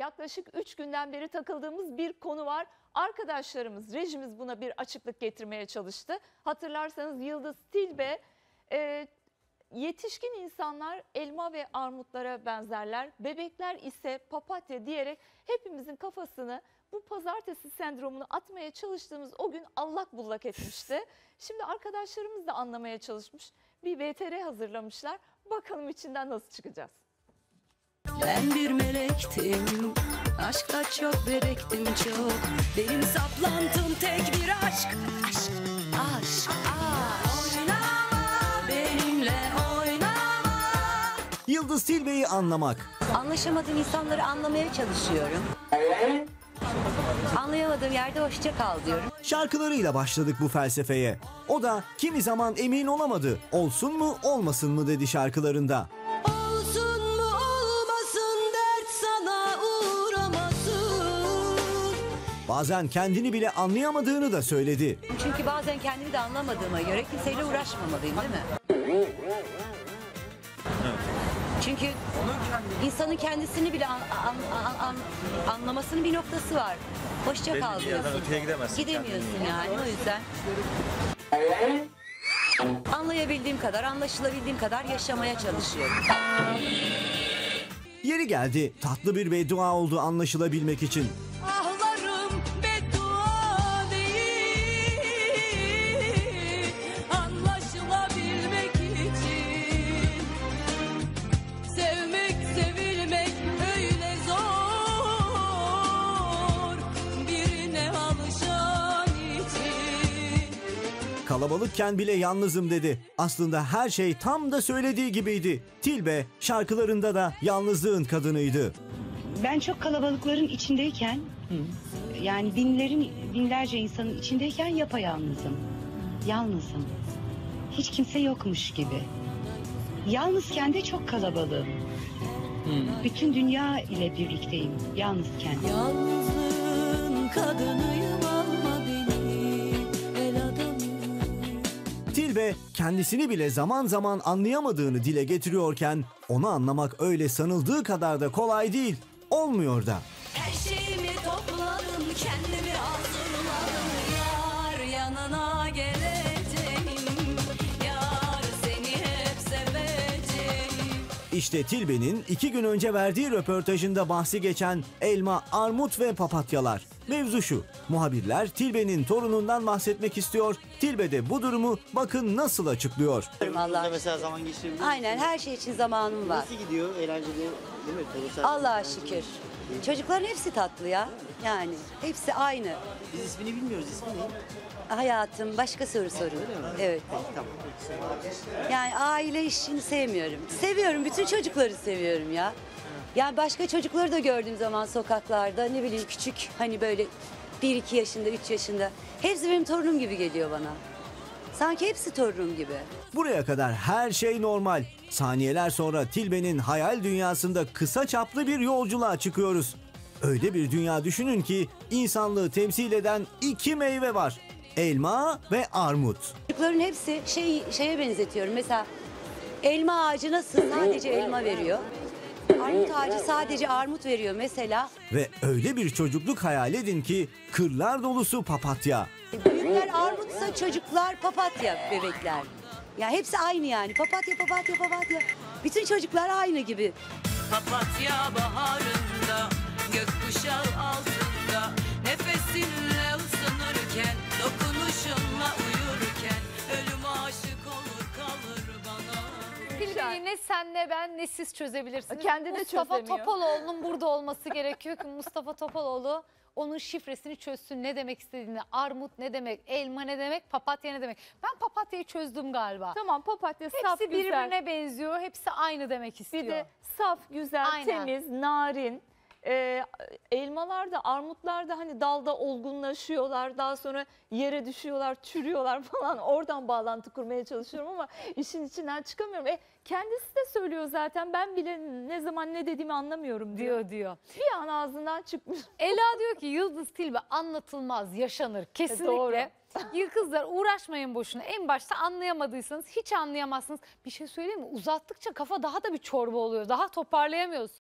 yaklaşık 3 günden beri takıldığımız bir konu var. Arkadaşlarımız, rejimiz buna bir açıklık getirmeye çalıştı. Hatırlarsanız Yıldız Tilbe, yetişkin insanlar elma ve armutlara benzerler, bebekler ise papatya diyerek hepimizin kafasını bu pazartesi sendromunu atmaya çalıştığımız o gün allak bullak etmişti. Şimdi arkadaşlarımız da anlamaya çalışmış, bir VTR hazırlamışlar. Bakalım içinden nasıl çıkacağız. Ben bir melektim, aşkta çok berektim çok. Benim saplantım tek bir aşk. Aşk, aşk, aşk. Oynama benimle oynama. Yıldız Tilbe'yi anlamak. Anlaşamadığım insanları anlamaya çalışıyorum. Anlayamadığım yerde hoşça kal diyorum. Şarkılarıyla başladık bu felsefeye. O da kimi zaman emin olamadı. Olsun mu olmasın mı dedi şarkılarında. Olsun mu olmasın dert sana uğramasın. Bazen kendini bile anlayamadığını da söyledi. Çünkü bazen kendimi de anlamadığıma göre kimseyle uğraşmamalıyım, değil mi? Çünkü insanın kendisini bile anlamasının bir noktası var. Hoşça kal diyorsun. Gidemiyorsun yani, o yüzden. Anlayabildiğim kadar, anlaşılabildiğim kadar yaşamaya çalışıyorum. Yeri geldi, tatlı bir beddua oldu anlaşılabilmek için. Ahlarım beddua değil, anlaşılabilmek için. Sevmek, sevilmek öyle zor, birine alışan için. Kalabalıkken bile yalnızım dedi. Aslında her şey tam da söylediği gibiydi. Tilbe şarkılarında da yalnızlığın kadınıydı. Ben çok kalabalıkların içindeyken, yani binlerce insanın içindeyken yapayalnızım. Yalnızım. Hiç kimse yokmuş gibi. Yalnızken de çok kalabalığım. Bütün dünya ile birlikteyim yalnızken. Yalnızlığın kadınıyım, alma beni el adamı. Tilbe kendisini bile zaman zaman anlayamadığını dile getiriyorken onu anlamak öyle sanıldığı kadar da kolay değil. Olmuyor da. Her şeyimi topladım, kendimi hazırladım. Yar yanına geleceğim, yar seni hep seveceğim. İşte Tilbe'nin 2 gün önce verdiği röportajında bahsi geçen elma, armut ve papatyalar. Mevzu şu, muhabirler Tilbe'nin torunundan bahsetmek istiyor. Tilbe de bu durumu bakın nasıl açıklıyor. Burada mesela zaman geçirebiliyor Aynen, her şey için zamanım var. Nasıl gidiyor? Eğlenceli değil mi? Konser- Allah'a şükür. Çocukların hepsi tatlı ya. Yani hepsi aynı. Biz ismini bilmiyoruz. İsmi ne? Hayatım, başka soru sorun. Evet. Tamam. Yani aile işini sevmiyorum. Seviyorum, bütün çocukları seviyorum ya. Yani başka çocukları da gördüğüm zaman sokaklarda, ne bileyim, küçük, hani böyle 1-2 yaşında, 3 yaşında. Hepsi benim torunum gibi geliyor bana. Sanki hepsi torunum gibi. Buraya kadar her şey normal. Saniyeler sonra Tilbe'nin hayal dünyasında kısa çaplı bir yolculuğa çıkıyoruz. Öyle bir dünya düşünün ki insanlığı temsil eden 2 meyve var. Elma ve armut. Çocukların hepsi şeye benzetiyorum. Mesela elma ağacı nasıl sadece elma veriyor? Armut ağacı sadece armut veriyor mesela. Ve öyle bir çocukluk hayal edin ki kırlar dolusu papatya. Büyükler armutsa çocuklar papatya, bebekler. Ya hepsi aynı yani. Papatya, papatya, papatya. Bütün çocuklar aynı gibi. Papatya baharında, gökkuşağı altında, nefesinle ısınırken, dokunuşunla uyurken, ölüm aşık olur kalır bana. Tilbe'yi ne sen ne ben ne siz çözebilirsiniz. Kendi de Mustafa çözemiyor. Topaloğlu'nun burada olması gerekiyor ki Mustafa Topaloğlu onun şifresini çözsün, ne demek istediğini. Armut ne demek, elma ne demek, papatya ne demek. Ben papatyayı çözdüm galiba. Tamam, papatya saf, Hepsi güzel. birbirine benziyor, hepsi aynı demek istiyor. Bir de saf, güzel, Aynen. temiz, narin. Elmalar da, armutlar da hani dalda olgunlaşıyorlar. Daha sonra yere düşüyorlar, çürüyorlar falan. Oradan bağlantı kurmaya çalışıyorum ama işin içinden çıkamıyorum. Kendisi de söylüyor zaten. Ben bile ne zaman ne dediğimi anlamıyorum diyor. diyor. Bir an ağzından çıkmış. Ela diyor ki Yıldız Tilbe anlatılmaz, yaşanır. Kesinlikle. Doğru. Kızlar uğraşmayın boşuna. En başta anlayamadıysanız hiç anlayamazsınız. Bir şey söyleyeyim mi? Uzattıkça kafa daha da bir çorba oluyor. Daha toparlayamıyorsun.